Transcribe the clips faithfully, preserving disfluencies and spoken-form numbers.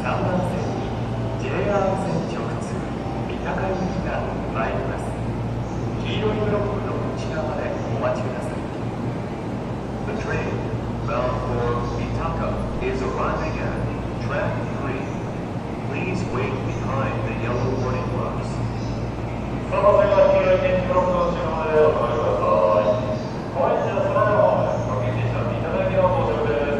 さんばん線に ジェイアール 線直通三鷹行きが参ります。黄色いブロックの内側でお待ちください。 The train bound for Mitaka is arriving at track three. Please wait behind the yellow warning marks. その手が黄色い点字ブロックの内側でお止まりください。ご愛車そのままご近隣者三鷹行きの到着です。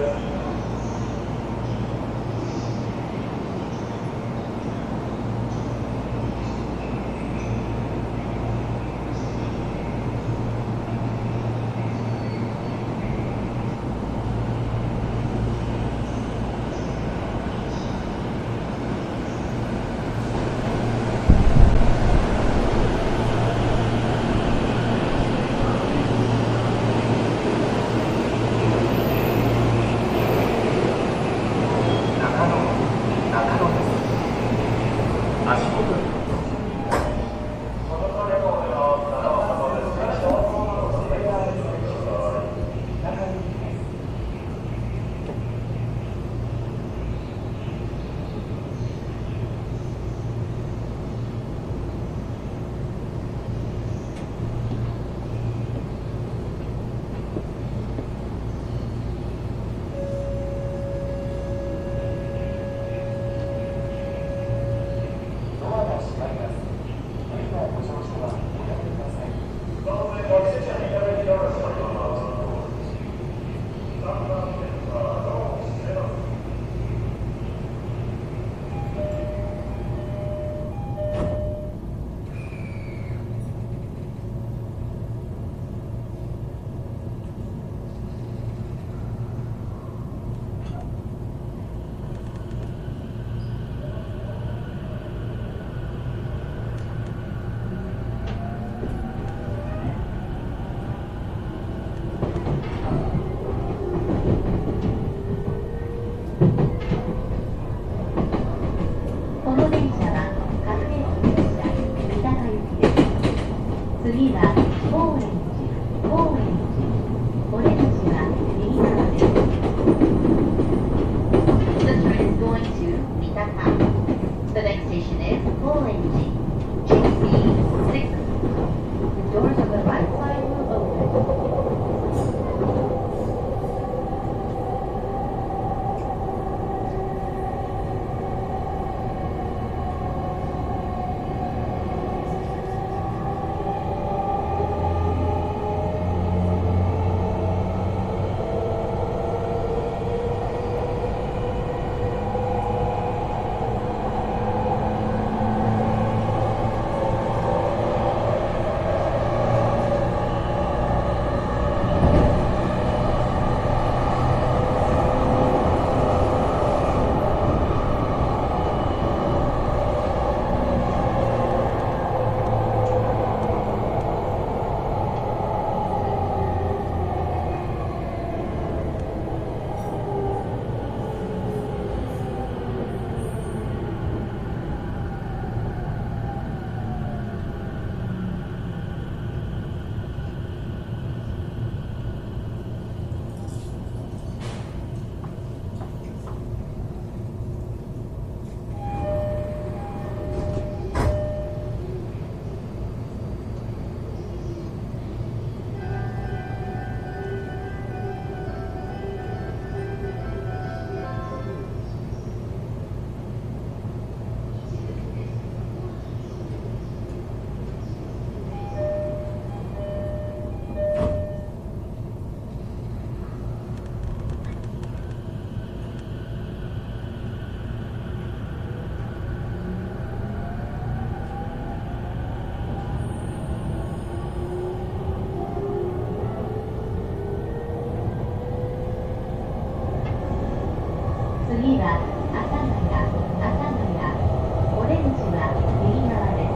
次は阿佐ヶ谷、阿佐ヶ谷、オレンジは右側です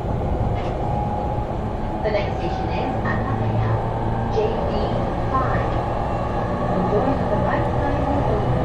。The next station is 阿佐ヶ谷、ジェイビーファイブ. The doors to the right side will open.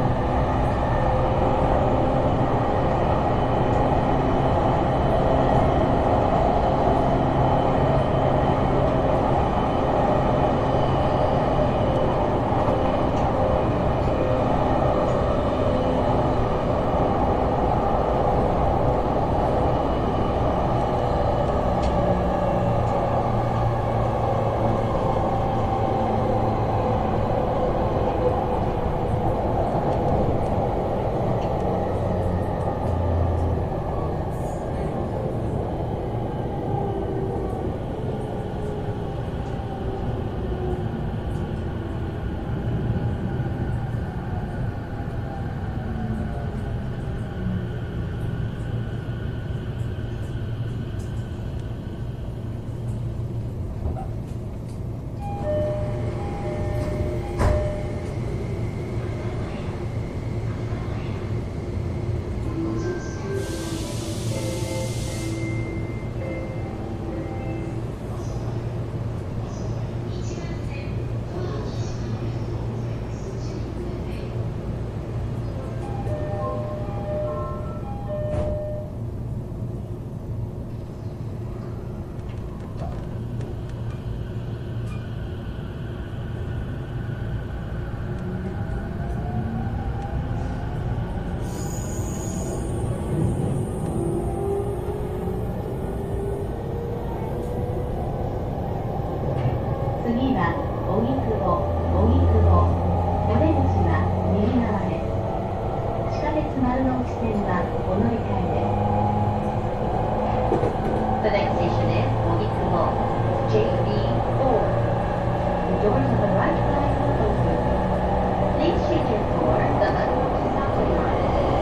の地点はお乗り換えです。The next station is 荻窪 ジェイビーフォー. The doors on the right side will open. Please change your for the Makumoto line.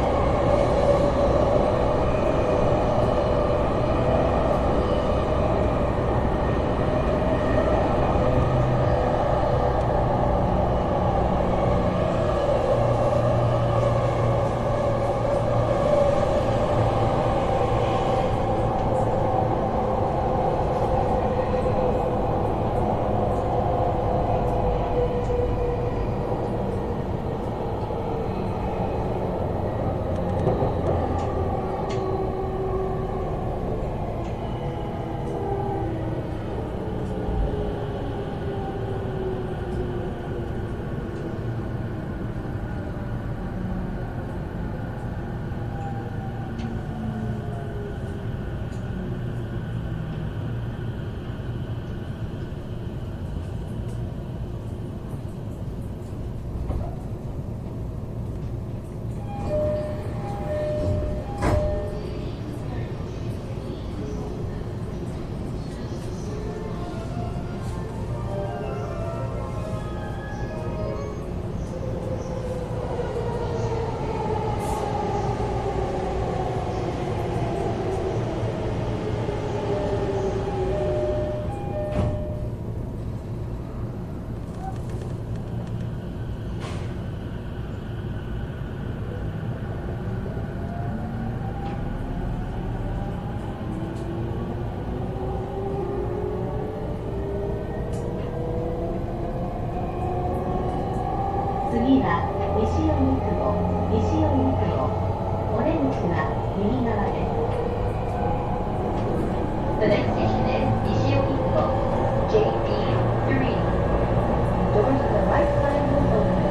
次は西荻窪、西荻窪。お出口は右側です。The next station is 西荻窪 ジェイビースリー. Doors to the right side will open.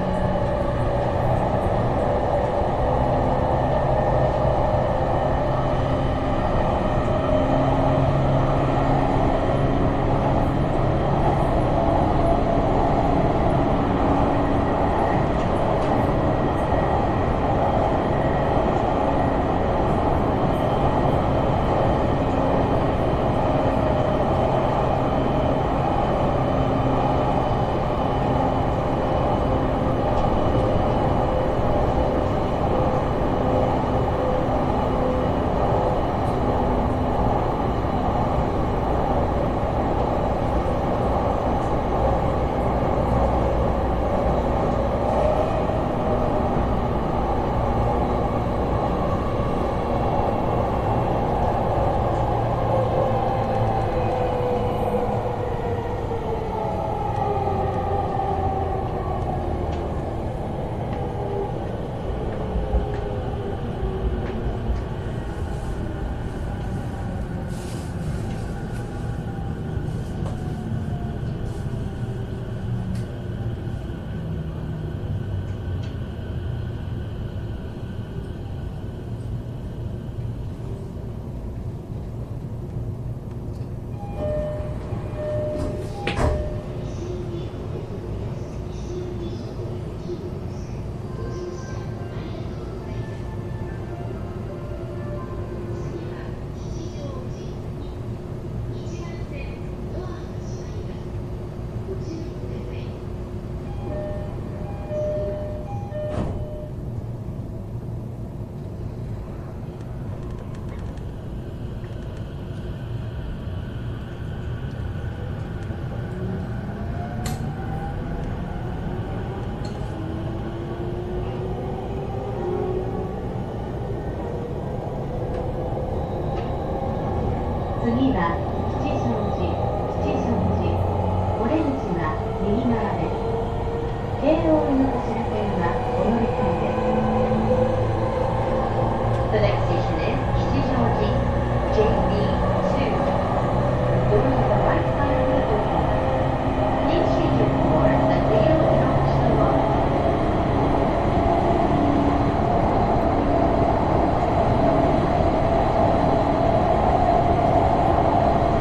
次は吉祥寺、吉祥寺。お出口は右側です。京王井の頭線はお乗り換えです。The next station is 吉祥寺 ジェイビーツー. Doors to the right side will open. Please change your for the Leo International line. 「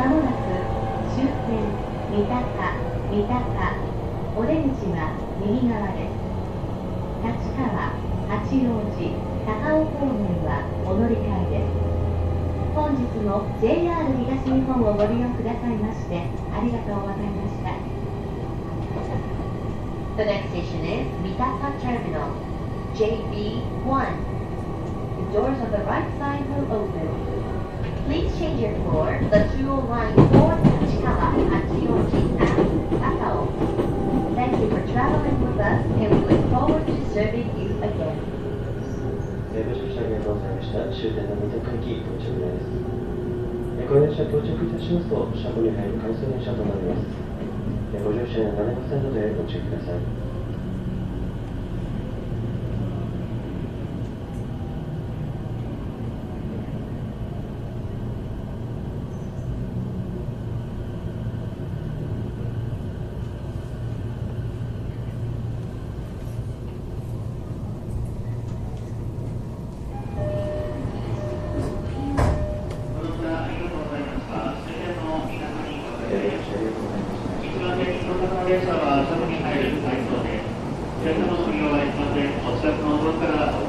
まもなく終点三鷹、三鷹、お出口は右側です。立川、八王子、高尾方面はお乗り換えです。本日も ジェイアール 東日本をご利用くださいましてありがとうございました。The next station is Mitaka Terminal, J B one. The doors on the right side will open. Please change your floor, the two oh nine for Tachikawa, Hachioji, and Takao. Thank you for traveling with us, and we look forward to serving you again. ご乗車ありがとうございました。終点の三鷹駅到着です。この列車到着いたしますと、車庫に入る回送電車となります。ご乗車になれませんのでご注意ください。 電車は車庫に入る回送です。電車のご利用はありません。お近くのお風呂から